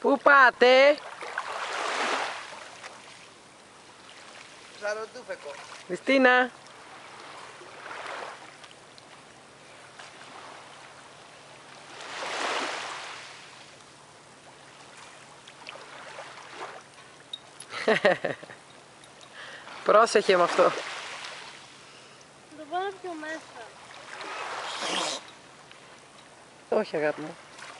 Πού πάτε? Ζαροντούφεκο. Χριστίνα. Πρόσεχε με αυτό. Θα το βάλω πιο μέσα. Όχι αγάπη μου.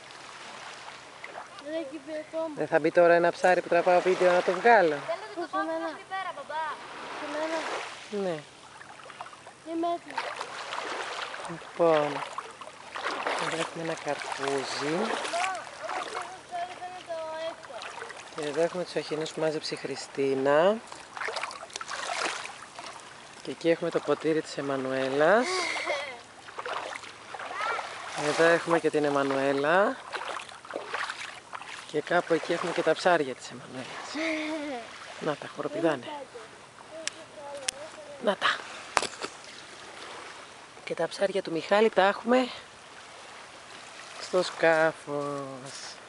Δεν έχει μπει ακόμα. Δεν θα μπει τώρα ένα ψάρι που τραβάω βίντεο να το βγάλω. Θέλετε το πάμε μέχρι πέρα, μπαμπά. Σε μένα. Ναι. Είμαι έτοιμη. Λοιπόν. Εδώ έχουμε ένα καρπούζι. Και εδώ έχουμε τους αχινούς που μάζεψε η Χριστίνα. Και εκεί έχουμε το ποτήρι της Εμμανουέλας. Εδώ έχουμε και την Εμμανουέλα. Και κάπου εκεί έχουμε και τα ψάρια της Εμμανουέλας. Να τα χοροπηδάνε. Να τα. Και τα ψάρια του Μιχάλη τα έχουμε στο σκάφος.